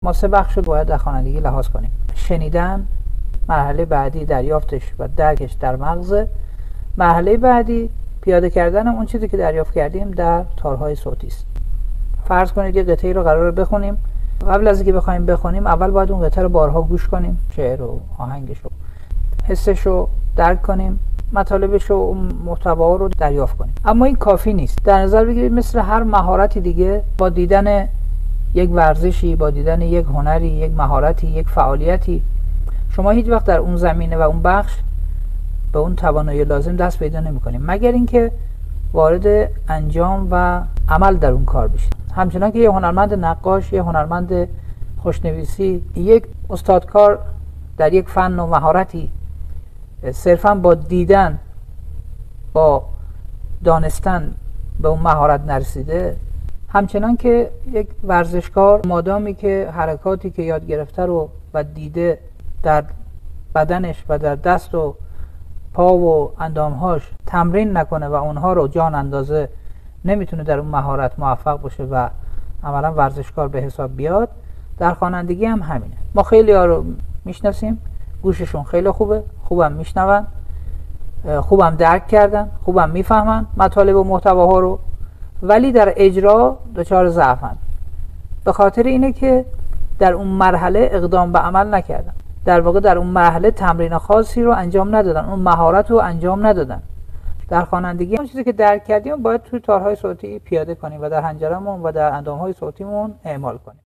ما 3 بخش رو باید در خوانندگی لحاظ کنیم. شنیدن، مرحله بعدی دریافتش و درکش در مغز، مرحله بعدی پیاده کردن اون چیزی که دریافت کردیم در تارهای صوتی است. فرض کنید یه قطعه‌ای رو قراره بخونیم. قبل از اینکه بخوایم بخونیم اول باید اون قطعه رو بارها گوش کنیم، شعر و آهنگش رو، حسش رو درک کنیم، مطالبش و محتوا رو دریافت کنیم. اما این کافی نیست. در نظر بگیرید مثل هر مهارتی دیگه، با دیدن یک ورزشی، با دیدن یک هنری، یک مهارتی، یک فعالیتی، شما هیچ وقت در اون زمینه و اون بخش به اون توانایی لازم دست پیدا نمی‌کنیم مگر اینکه وارد انجام و عمل در اون کار بشید. همچنان که یه هنرمند نقاش، یه هنرمند خوشنویسی، یک استادکار در یک فن و مهارتی صرفاً با دیدن، با دانستن به اون مهارت نرسیده، همچنان که یک ورزشکار مادامی که حرکاتی که یاد گرفته رو و دیده در بدنش و در دست و پا و اندامهاش تمرین نکنه و اونها رو جان اندازه، نمیتونه در اون مهارت موفق باشه و عملا ورزشکار به حساب بیاد. در خوانندگی هم همینه. ما خیلی ها رو میشناسیم، گوششون خیلی خوبه، خوبم میشنون، خوبم درک کردن، خوبم میفهمن مطالب و محتواها رو، ولی در اجرا دچار ضعفن. به خاطر اینه که در اون مرحله اقدام به عمل نکردن. در واقع در اون مرحله تمرین خاصی رو انجام ندادن، اون مهارت رو انجام ندادن. در خوانندگی اون چیزی که درک کردیم باید توی تارهای صوتی پیاده کنیم و در حنجره‌مون و در اندامهای صوتیمون اعمال کنیم.